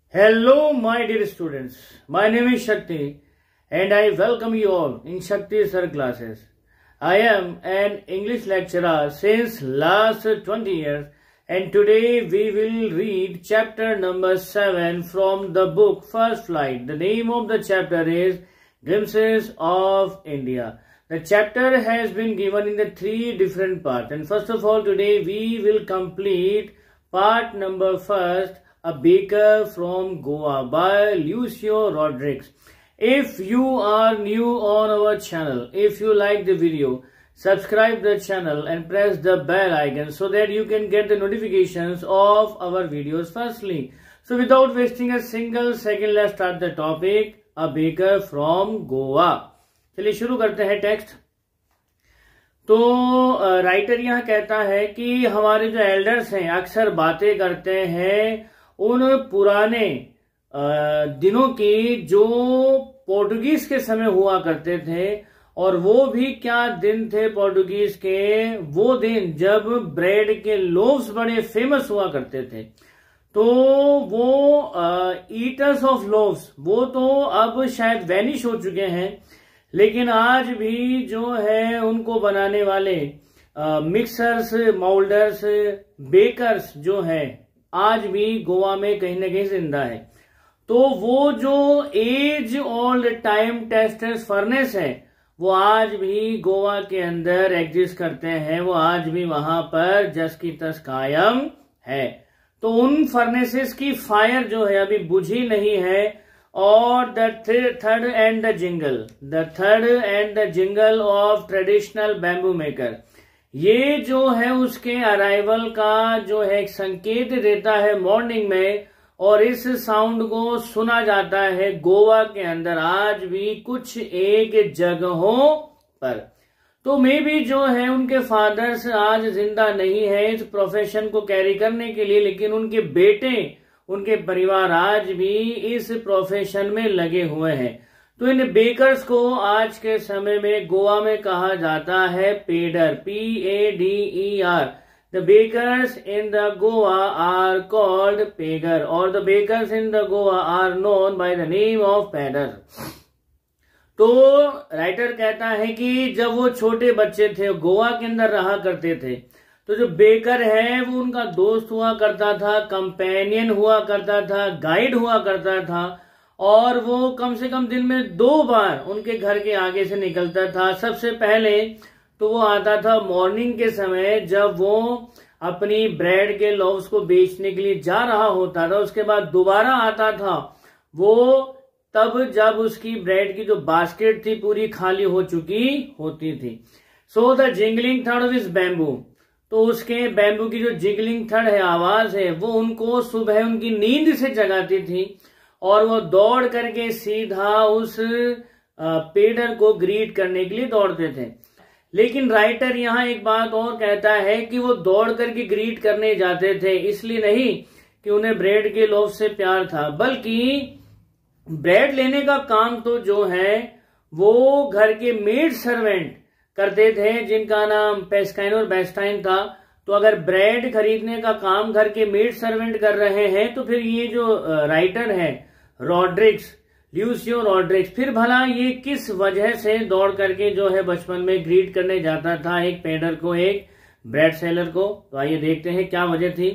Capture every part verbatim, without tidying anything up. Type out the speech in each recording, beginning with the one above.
Hello, my dear students. My name is Shakti and I welcome you all in Shakti Sir classes. I am an English lecturer since last twenty years and today we will read chapter number seven from the book First Flight. The name of the chapter is Glimpses of India. The chapter has been given in the three different parts, and first of all today we will complete part number first, A Baker from Goa by Lucio Rodriguez. If you are new on our channel, if you like the video, subscribe the channel and press the bell icon so that you can get the notifications of our videos firstly. So without wasting a single second, let's start the topic, A Baker from Goa. चलिए शुरू करते हैं text. तो writer यहाँ कहता है कि हमारे जो एल्डर्स हैं अक्सर बातें करते हैं उन पुराने दिनों की जो पोर्टुगीज के समय हुआ करते थे, और वो भी क्या दिन थे पोर्टुगीज के, वो दिन जब ब्रेड के लोव्स बड़े फेमस हुआ करते थे। तो वो ईटर्स ऑफ लोव्स वो तो अब शायद वैनिश हो चुके हैं, लेकिन आज भी जो है उनको बनाने वाले मिक्सर्स, माउल्डर्स, बेकर्स जो है आज भी गोवा में कहीं ना कहीं जिंदा है। तो वो जो age old time testers furnace है वो आज भी गोवा के अंदर एग्जिस्ट करते हैं, वो आज भी वहां पर जस की तस कायम है। तो उन फर्नेसेस की फायर जो है अभी बुझी नहीं है। और the third and the jingle the third and the jingle of traditional bamboo maker, ये जो है उसके अराइवल का जो है एक संकेत देता है मॉर्निंग में, और इस साउंड को सुना जाता है गोवा के अंदर आज भी कुछ एक जगहों पर। तो मे भी जो है उनके फादर्स आज जिंदा नहीं है इस प्रोफेशन को कैरी करने के लिए, लेकिन उनके बेटे, उनके परिवार आज भी इस प्रोफेशन में लगे हुए हैं। तो इन बेकर्स को आज के समय में गोवा में कहा जाता है pader, P A D E R. The bakers in the Goa are called पेगर और the bakers in the Goa are known by the name of pader. तो राइटर कहता है कि जब वो छोटे बच्चे थे गोवा के अंदर रहा करते थे, तो जो बेकर है वो उनका दोस्त हुआ करता था, कंपेनियन हुआ करता था, गाइड हुआ करता था, और वो कम से कम दिन में दो बार उनके घर के आगे से निकलता था। सबसे पहले तो वो आता था मॉर्निंग के समय जब वो अपनी ब्रेड के लोव्स को बेचने के लिए जा रहा होता था। उसके बाद दोबारा आता था वो तब जब उसकी ब्रेड की जो बास्केट थी पूरी खाली हो चुकी होती थी। So the jingling third of is bamboo, तो उसके बैम्बू की जो जिगलिंग थर्ड है, आवाज है, वो उनको सुबह उनकी नींद से जगाती थी और वो दौड़ करके सीधा उस पेडर को ग्रीट करने के लिए दौड़ते थे। लेकिन राइटर यहाँ एक बात और कहता है कि वो दौड़ करके ग्रीट करने जाते थे इसलिए नहीं कि उन्हें ब्रेड के लोभ से प्यार था, बल्कि ब्रेड लेने का काम तो जो है वो घर के मेड सर्वेंट करते थे जिनका नाम पेस्काइन और बेस्टाइन था। तो अगर ब्रेड खरीदने का काम घर के मेड सर्वेंट कर रहे हैं तो फिर ये जो राइटर है रॉड्रिग्स, ल्यूसियो रॉड्रिग्स, फिर भला ये किस वजह से दौड़ करके जो है बचपन में ग्रीट करने जाता था एक पेडर को, एक ब्रेड सेलर को। तो आइए देखते हैं क्या वजह थी।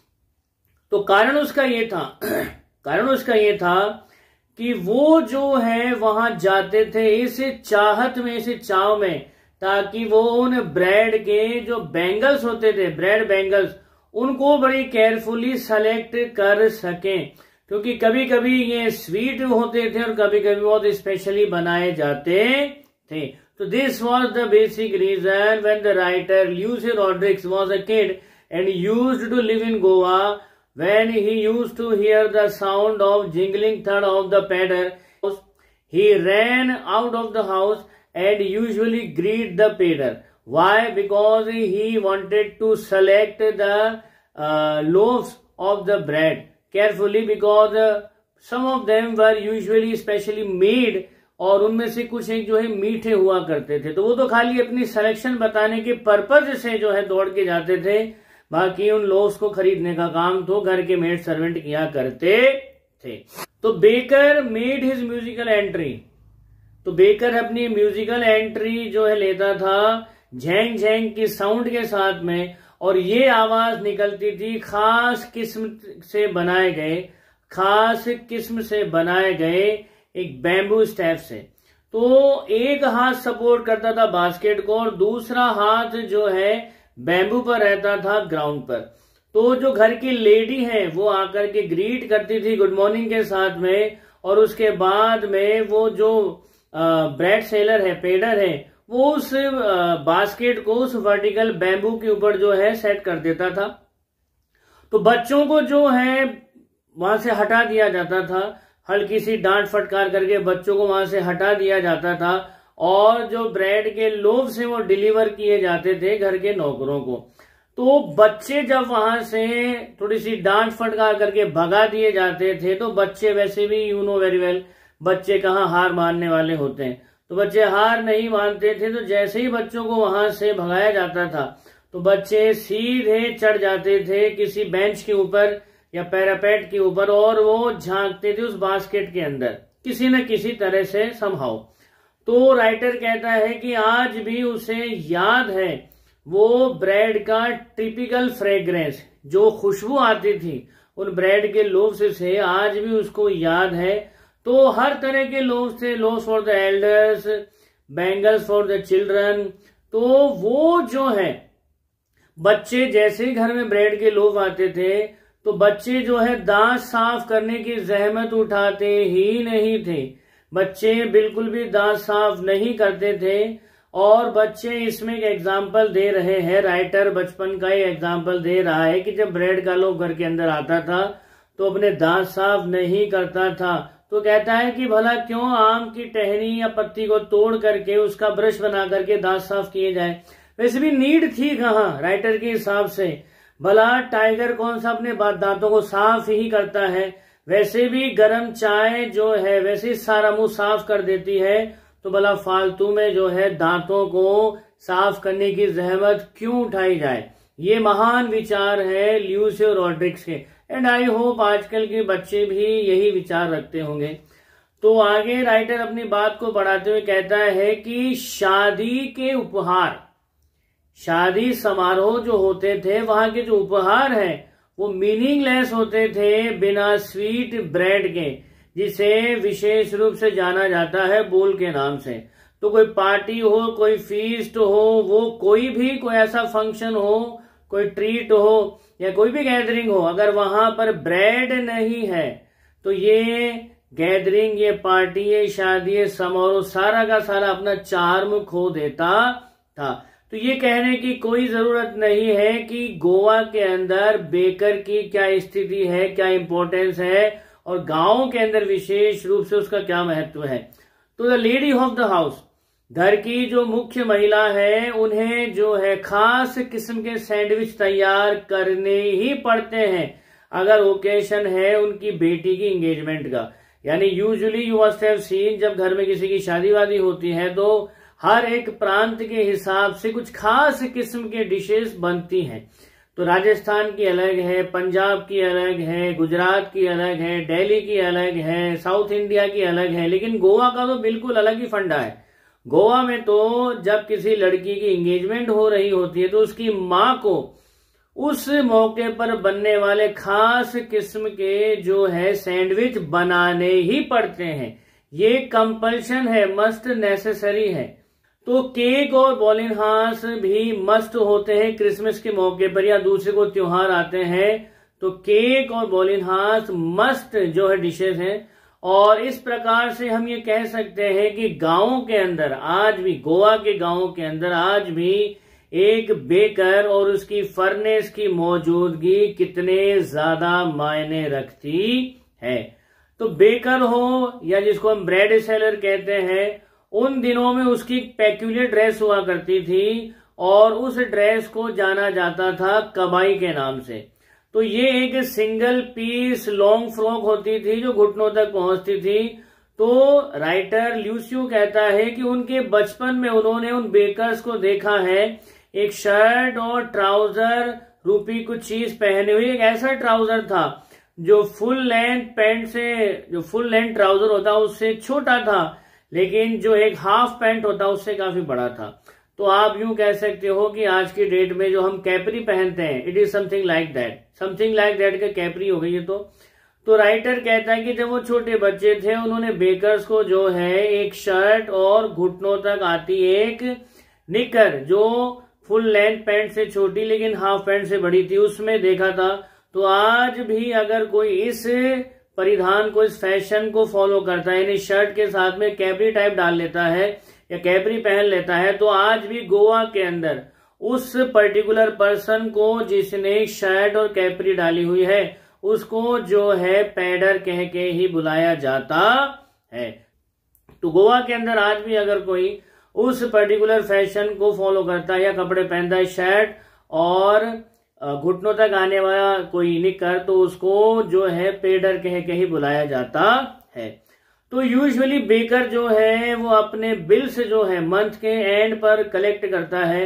तो कारण उसका ये था कारण उसका ये था कि वो जो है वहां जाते थे इस चाहत में, इस चाव में, ताकि वो उन ब्रेड के जो बैंगल्स होते थे, ब्रेड बैंगल्स, उनको बड़ी केयरफुली सेलेक्ट कर सकें, क्योंकि कभी कभी ये स्वीट होते थे और कभी कभी बहुत स्पेशली बनाए जाते थे। तो this was the basic reason when the writer Lucio Rodrigues was a kid and used to live in Goa, when he used to hear the sound of jingling third of the pader, he ran out of the house and usually greet the peddler. Why? Because he wanted to select the uh, loaves of the bread carefully, because uh, some of them were usually specially made, और उनमें से कुछ एक जो है मीठे हुआ करते थे। तो वो तो खाली अपनी सिलेक्शन बताने के पर्पज से जो है दौड़ के जाते थे, बाकी उन लोव्स को खरीदने का काम तो घर के मेड सर्वेंट किया करते थे। तो baker made his musical entry, तो बेकर अपनी म्यूजिकल एंट्री जो है लेता था झैंग झैंग की साउंड के साथ में, और ये आवाज निकलती थी खास किस्म से बनाए गए खास किस्म से बनाए गए एक बैम्बू स्टैफ से। तो एक हाथ सपोर्ट करता था बास्केट को और दूसरा हाथ जो है बैम्बू पर रहता था ग्राउंड पर। तो जो घर की लेडी है वो आकर के ग्रीट करती थी गुड मॉर्निंग के साथ में, और उसके बाद में वो जो ब्रेड सेलर है, पेडर है, वो उस बास्केट को उस वर्टिकल बैम्बू के ऊपर जो है सेट कर देता था। तो बच्चों को जो है वहां से हटा दिया जाता था, हल्की सी डांट फटकार करके बच्चों को वहां से हटा दिया जाता था, और जो ब्रेड के लोव से वो डिलीवर किए जाते थे घर के नौकरों को। तो बच्चे जब वहां से थोड़ी सी डांट फटकार करके भगा दिए जाते थे, तो बच्चे वैसे भी यू नो वेरी वेल बच्चे कहाँ हार मानने वाले होते हैं, तो बच्चे हार नहीं मानते थे। तो जैसे ही बच्चों को वहां से भगाया जाता था तो बच्चे सीधे चढ़ जाते थे किसी बेंच के ऊपर या पैरापेट के ऊपर, और वो झांकते थे उस बास्केट के अंदर किसी न किसी तरह से समहाउ। तो राइटर कहता है कि आज भी उसे याद है वो ब्रेड का टिपिकल फ्रेग्रेंस, जो खुशबू आती थी उन ब्रेड के लोव्स से, आज भी उसको याद है। तो हर तरह के लोव्स थे, loaves for the elders, bangles for the children. तो वो जो है बच्चे जैसे ही घर में ब्रेड के लोव आते थे तो बच्चे जो है दांत साफ करने की जहमत उठाते ही नहीं थे, बच्चे बिल्कुल भी दांत साफ नहीं करते थे। और बच्चे इसमें एक एग्जाम्पल दे रहे हैं, राइटर बचपन का ही एग्जाम्पल दे रहा है कि जब ब्रेड का लोव घर के अंदर आता था तो अपने दांत साफ नहीं करता था। तो कहता है कि भला क्यों आम की टहनी या पत्ती को तोड़ करके उसका ब्रश बना करके दांत साफ किए जाए, वैसे भी नीड थी कहाँ राइटर के हिसाब से। भला टाइगर कौन सा अपने दांतों को साफ ही करता है, वैसे भी गर्म चाय जो है वैसे सारा मुंह साफ कर देती है, तो भला फालतू में जो है दांतों को साफ करने की जहमत क्यों उठाई जाए। ये महान विचार है ल्यूसियो रॉड्रिग्स के, एंड आई होप आजकल के बच्चे भी यही विचार रखते होंगे। तो आगे राइटर अपनी बात को बढ़ाते हुए कहता है कि शादी के उपहार, शादी समारोह जो होते थे वहां के जो उपहार हैं वो मीनिंगलेस होते थे बिना स्वीट ब्रेड के, जिसे विशेष रूप से जाना जाता है बोल के नाम से। तो कोई पार्टी हो, कोई फीस्ट हो, वो कोई भी कोई ऐसा फंक्शन हो, कोई ट्रीट हो या कोई भी गैदरिंग हो, अगर वहां पर ब्रेड नहीं है तो ये गैदरिंग, ये पार्टी, ये शादी, ये समारोह सारा का सारा अपना चार्म खो देता था। तो ये कहने की कोई जरूरत नहीं है कि गोवा के अंदर बेकर की क्या स्थिति है, क्या इंपॉर्टेंस है और गांव के अंदर विशेष रूप से उसका क्या महत्व है। तो the lady of the house, घर की जो मुख्य महिला है, उन्हें जो है खास किस्म के सैंडविच तैयार करने ही पड़ते हैं अगर ओकेशन है उनकी बेटी की एंगेजमेंट का। यानी usually you must have seen, जब घर में किसी की शादी वादी होती है तो हर एक प्रांत के हिसाब से कुछ खास किस्म के डिशेस बनती हैं। तो राजस्थान की अलग है, पंजाब की अलग है, गुजरात की अलग है, दिल्ली की अलग है, साउथ इंडिया की अलग है, लेकिन गोवा का तो बिल्कुल अलग ही फंडा है। गोवा में तो जब किसी लड़की की एंगेजमेंट हो रही होती है तो उसकी माँ को उस मौके पर बनने वाले खास किस्म के जो है सैंडविच बनाने ही पड़ते हैं। ये कंपल्शन है, मस्ट नेसेसरी है। तो केक और बॉलिनहास भी मस्ट होते हैं क्रिसमस के मौके पर या दूसरे को त्योहार आते हैं तो केक और बॉलिनहास मस्ट जो है डिशेस हैं। और इस प्रकार से हम ये कह सकते हैं कि गांवों के अंदर आज भी, गोवा के गांवों के अंदर आज भी एक बेकर और उसकी फर्नेस की मौजूदगी कितने ज्यादा मायने रखती है। तो बेकर हो या जिसको हम ब्रेड सेलर कहते हैं, उन दिनों में उसकी पेक्यूलियर ड्रेस हुआ करती थी और उस ड्रेस को जाना जाता था कबाई के नाम से। तो ये एक सिंगल पीस लॉन्ग फ्रॉक होती थी जो घुटनों तक पहुंचती थी। तो राइटर ल्यूसियो कहता है कि उनके बचपन में उन्होंने उन बेकर्स को देखा है एक शर्ट और ट्राउजर रूपी कुछ चीज पहने हुई, एक ऐसा ट्राउजर था जो फुल लेंथ पैंट से, जो फुल लेंथ ट्राउजर होता है उससे छोटा था, लेकिन जो एक हाफ पैंट होता है उससे काफी बड़ा था। तो आप यूं कह सकते हो कि आज की डेट में जो हम कैपरी पहनते हैं, it is something like that, something like that का कैपरी हो गई है। तो तो राइटर कहता है कि जब वो छोटे बच्चे थे उन्होंने बेकर्स को जो है एक शर्ट और घुटनों तक आती एक निकर, जो फुल लेंथ पैंट से छोटी लेकिन हाफ पैंट से बड़ी थी, उसमें देखा था। तो आज भी अगर कोई इस परिधान को, इस फैशन को फॉलो करता है, यानी शर्ट के साथ में कैपरी टाइप डाल लेता है या कैपरी पहन लेता है, तो आज भी गोवा के अंदर उस पर्टिकुलर पर्सन को जिसने शर्ट और कैपरी डाली हुई है उसको जो है पैडर कह के ही बुलाया जाता है। तो गोवा के अंदर आज भी अगर कोई उस पर्टिकुलर फैशन को फॉलो करता है या कपड़े पहनता है शर्ट और घुटनों तक आने वाला कोई निकर, तो उसको जो है पेडर कह के ही बुलाया जाता है। तो यूजुअली बेकर जो है वो अपने बिल्स जो है मंथ के एंड पर कलेक्ट करता है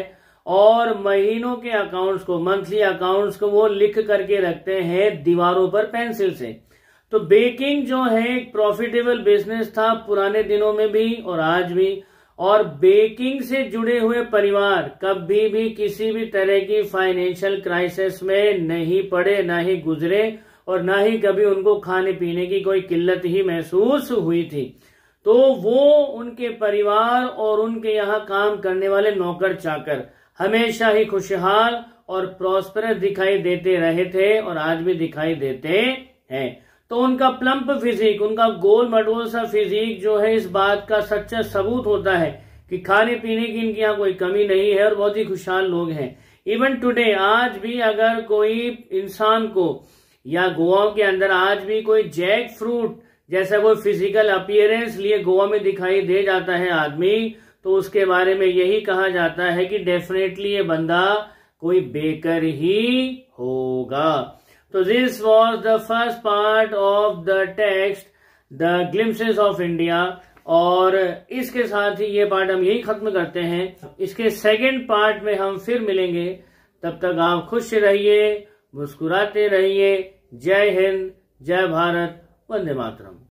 और महीनों के अकाउंट्स को, मंथली अकाउंट्स को वो लिख करके रखते हैं दीवारों पर पेंसिल से। तो बेकिंग जो है एक प्रॉफिटेबल बिजनेस था पुराने दिनों में भी और आज भी, और बेकिंग से जुड़े हुए परिवार कभी भी किसी भी तरह की फाइनेंशियल क्राइसिस में नहीं पड़े, ना ही गुजरे और ना ही कभी उनको खाने पीने की कोई किल्लत ही महसूस हुई थी। तो वो, उनके परिवार और उनके यहाँ काम करने वाले नौकर चाकर हमेशा ही खुशहाल और प्रॉस्परस दिखाई देते रहे थे और आज भी दिखाई देते हैं। तो उनका प्लम्प फिजिक, उनका गोल मटोल सा फिजिक जो है इस बात का सच्चा सबूत होता है कि खाने पीने की इनके यहाँ कोई कमी नहीं है और बहुत ही खुशहाल लोग हैं। इवन टुडे, आज भी अगर कोई इंसान को या गोवा के अंदर आज भी कोई जैक फ्रूट जैसा कोई फिजिकल अपीयरेंस लिए गोवा में दिखाई दे जाता है आदमी, तो उसके बारे में यही कहा जाता है कि डेफिनेटली ये बंदा कोई बेकर ही होगा। तो this was the first part of the text the glimpses of India, और इसके साथ ही ये पार्ट हम यही खत्म करते हैं। इसके सेकंड पार्ट में हम फिर मिलेंगे, तब तक आप खुश रहिए, मुस्कुराते रहिए। जय हिंद, जय भारत, वंदे मातरम।